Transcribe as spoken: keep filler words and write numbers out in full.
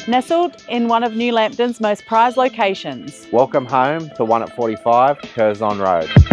Nestled in one of New Lambton's most prized locations. Welcome home to one at forty-five Curzon Road.